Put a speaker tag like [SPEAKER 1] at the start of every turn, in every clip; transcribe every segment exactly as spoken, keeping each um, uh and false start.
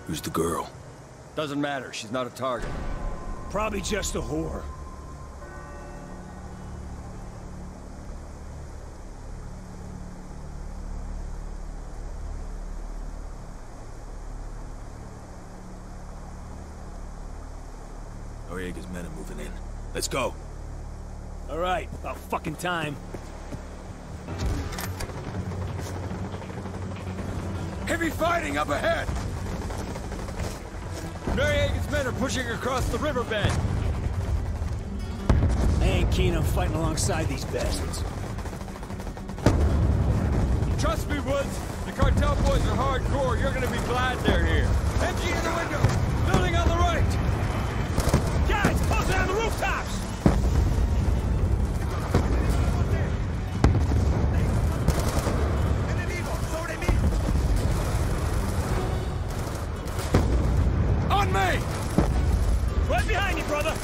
[SPEAKER 1] Who's the girl?
[SPEAKER 2] Doesn't matter, she's not a target.
[SPEAKER 3] Probably just a whore.
[SPEAKER 1] Noriega's men are moving in. Let's go.
[SPEAKER 3] All right, about fucking time.
[SPEAKER 2] Heavy fighting up ahead! Noriega's men are pushing across the riverbed.
[SPEAKER 3] I ain't keen on fighting alongside these bastards.
[SPEAKER 2] Trust me, Woods. The cartel boys are hardcore. You're gonna be glad they're here. M G in the window! Building on the right!
[SPEAKER 3] Guys, closing on the rooftops!
[SPEAKER 2] On me!
[SPEAKER 3] Right behind you, brother!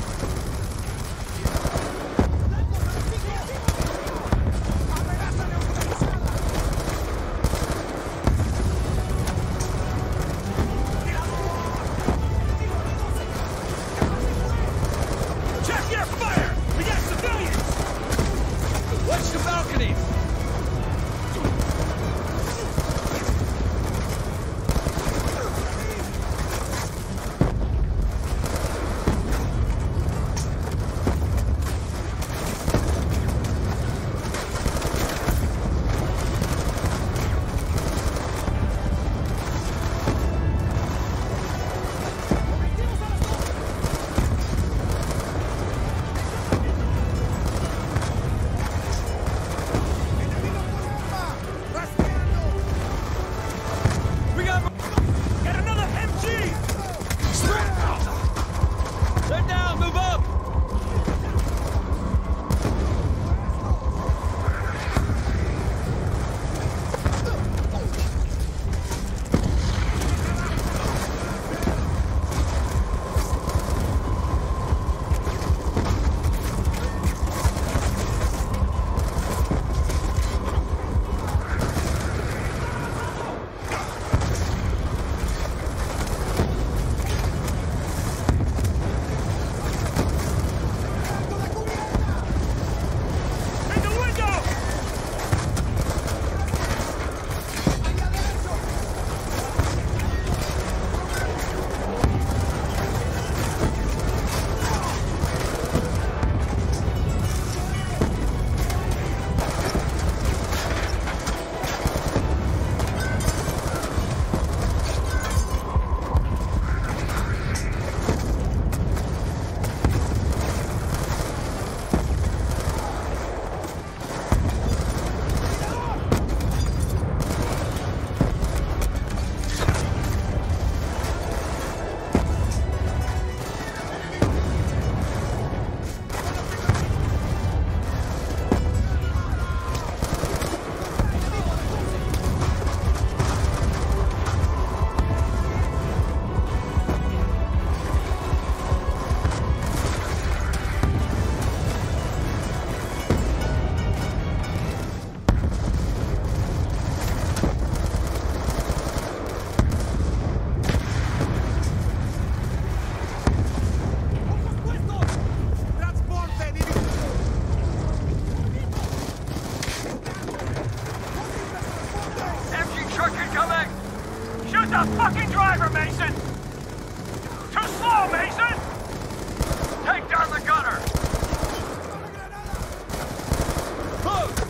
[SPEAKER 4] the fucking driver, Mason! Too slow, Mason! Take down the gunner! Move!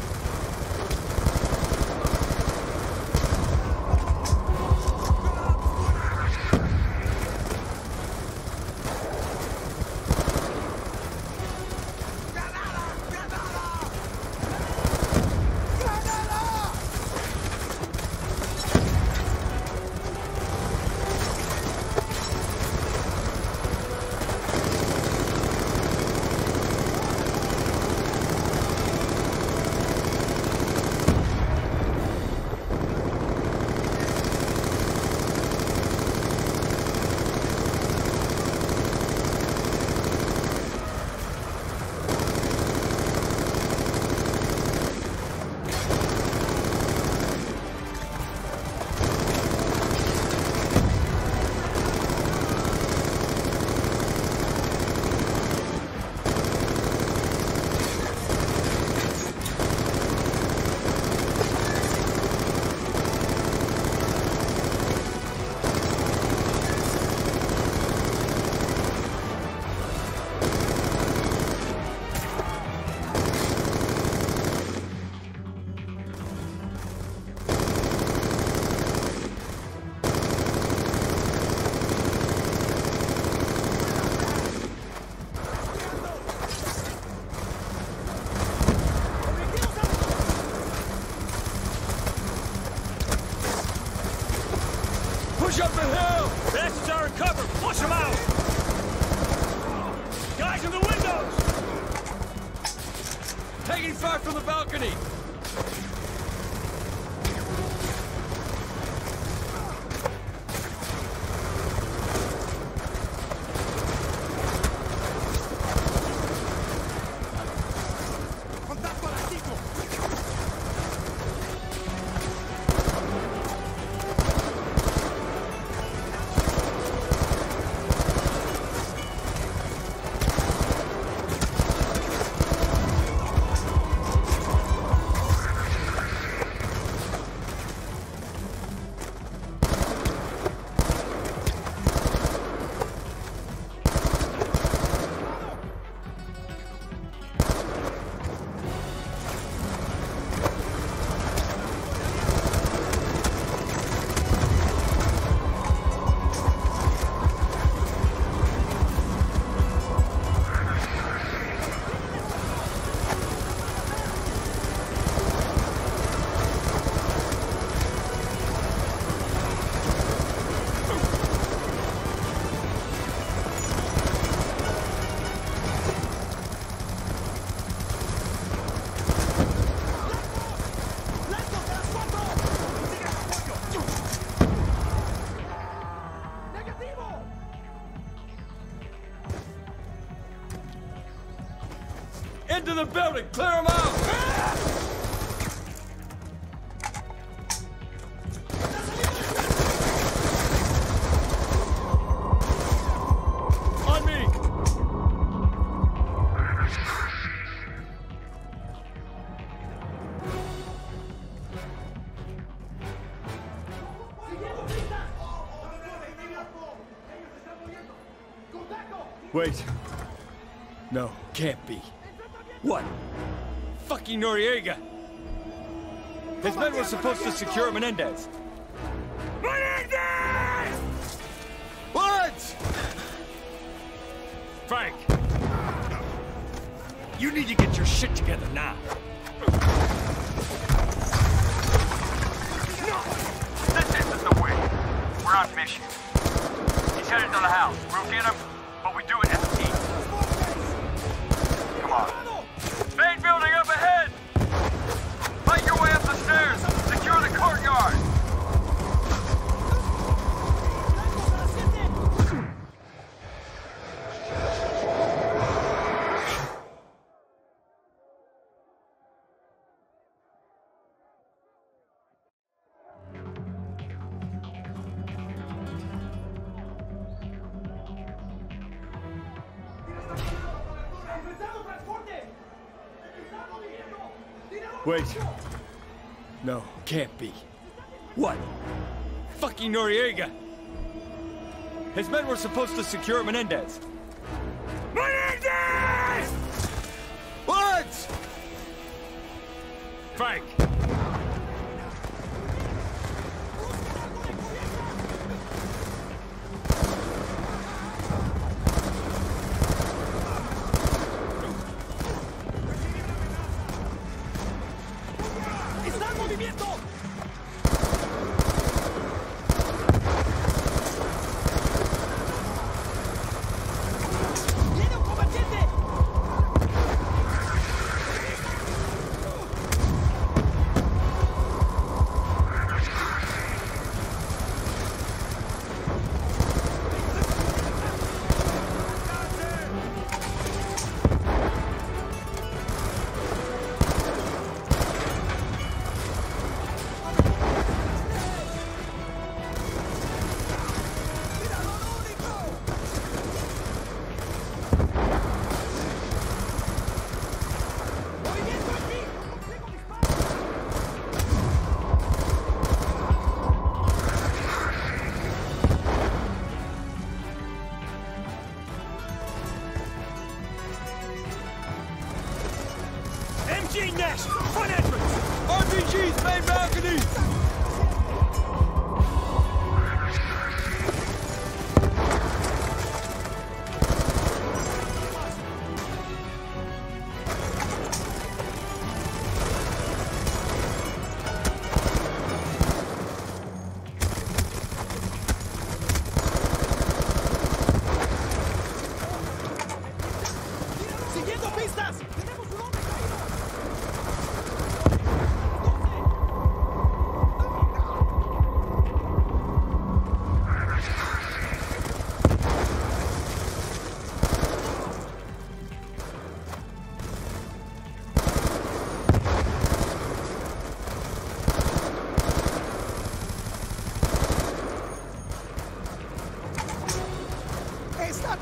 [SPEAKER 2] Push up the hill!
[SPEAKER 3] Bastards are in cover! Flush them out! Guys in the windows!
[SPEAKER 2] Taking fire from the balcony! Into the building! Clear them out! On me! Wait. No, can't be. What? Fucking Noriega! His men were supposed to secure Menendez. Menendez! What? Frank! You need to get your shit together now.
[SPEAKER 4] No! This isn't the way. We're on mission. He's headed to the house. We'll get him, but we do it as a team. Come on. Main building up ahead! Fight your way up the stairs! Secure the courtyard!
[SPEAKER 2] Wait. No, can't be. What? Fucking Noriega! His men were supposed to secure Menendez. Menendez! What? Frank!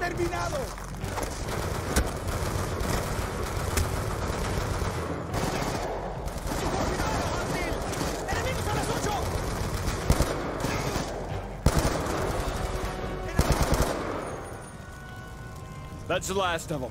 [SPEAKER 5] terminado! ¡Enemigos a las ocho!
[SPEAKER 2] That's the last of them.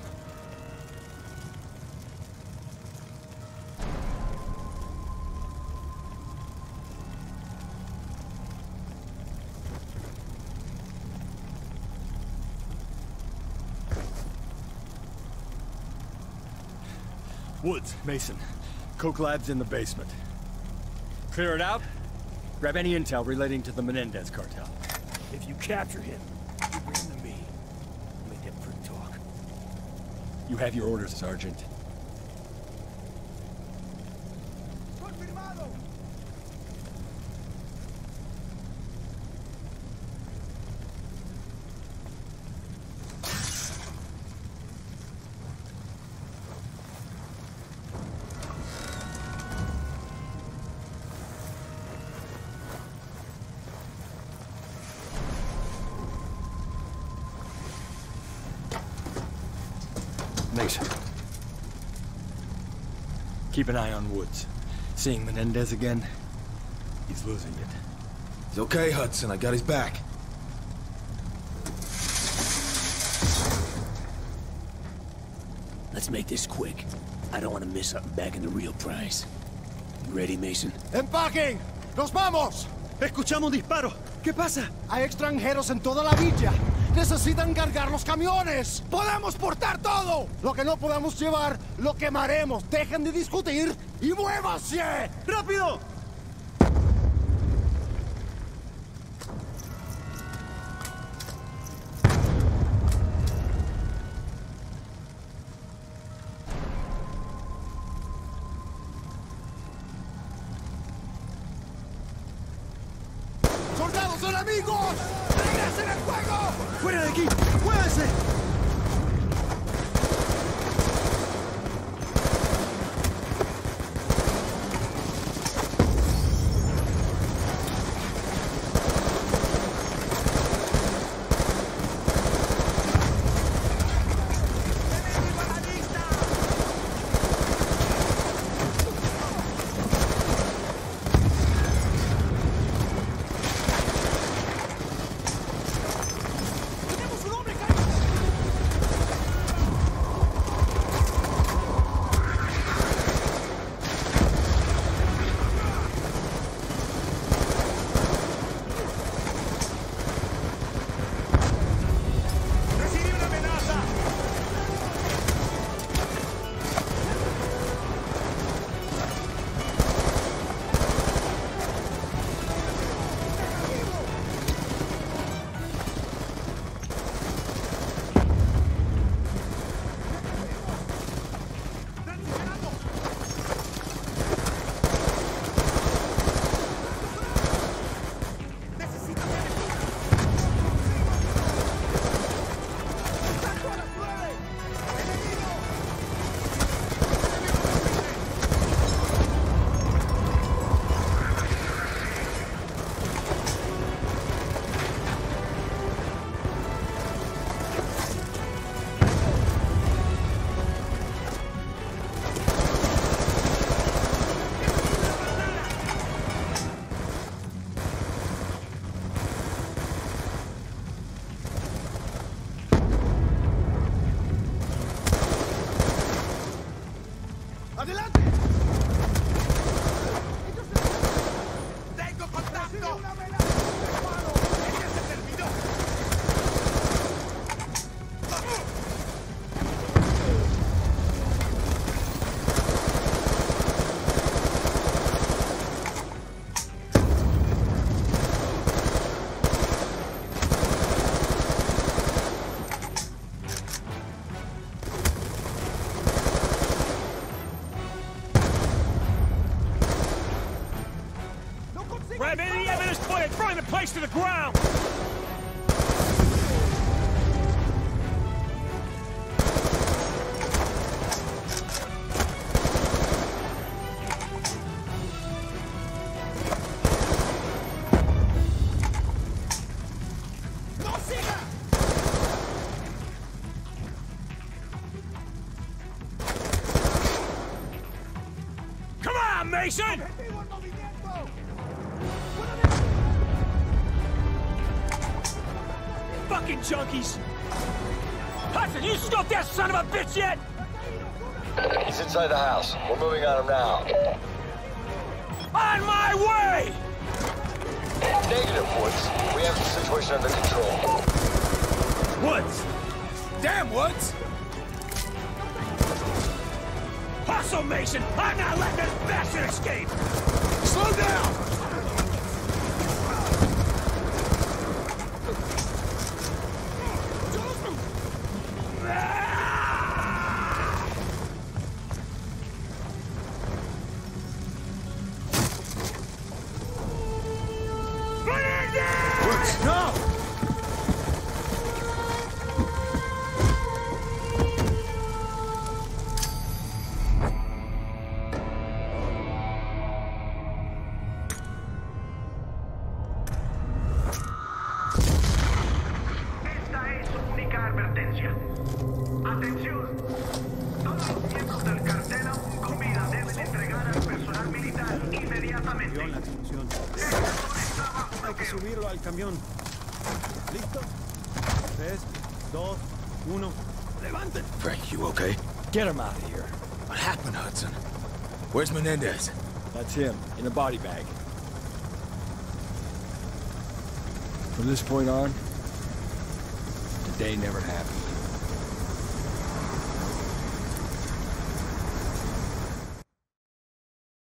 [SPEAKER 2] Woods, Mason. Coke Lab's in the basement. Clear it out. Grab any intel relating to the Menendez cartel.
[SPEAKER 3] If you capture him, you bring him to me. Make that prick talk.
[SPEAKER 2] You have your orders, Sergeant.
[SPEAKER 5] ¡Confirmado!
[SPEAKER 2] Mason. Keep an eye on Woods. Seeing Menendez again, he's losing it.
[SPEAKER 1] He's okay, Hudson. I got his back.
[SPEAKER 6] Let's make this quick. I don't want to miss something back in the real prize. You ready, Mason?
[SPEAKER 5] ¡Empaquen! ¡Nos vamos!
[SPEAKER 7] Escuchamos disparos. ¿Qué pasa?
[SPEAKER 5] Hay extranjeros en toda la villa. Necesitan cargar los camiones. ¡Podemos portar todo! Lo que no podamos llevar, lo quemaremos. Dejen de discutir y muévanse.
[SPEAKER 7] ¡Rápido!
[SPEAKER 5] ¡Soldados enemigos! ¡Regresen al fuego!
[SPEAKER 7] ¡Fuera de aquí! ¡Muévanse!
[SPEAKER 5] ¡Adelante!
[SPEAKER 3] ¡Tengo contacto!
[SPEAKER 5] ¡Una amenaza! ¡Hermano!
[SPEAKER 3] ¡Ella se terminó! Grab any evidence point and burn the place to the ground! Mason! Fucking junkies! Hudson, you scoped that son of a bitch yet?
[SPEAKER 8] He's inside the house. We're moving on him now.
[SPEAKER 3] On my way!
[SPEAKER 8] Negative, Woods. We have the situation under control.
[SPEAKER 3] Woods!
[SPEAKER 1] Damn, Woods!
[SPEAKER 3] Hustle, Mason! I'm not letting this bastard escape!
[SPEAKER 1] Slow down! Woods, no!
[SPEAKER 4] Esta es su única advertencia. Atención. Todos los miembros del cartel aún con vida deben entregar al personal militar inmediatamente.
[SPEAKER 7] La explosión. Hay que subirlo al camión. ¿Listo? Tres, dos, uno. ¡Levanten!
[SPEAKER 1] Frank, you okay?
[SPEAKER 2] Get him out of here.
[SPEAKER 1] What happened, Hudson? Where's Menendez?
[SPEAKER 2] That's him, in a body bag. From this point on, the day never happened.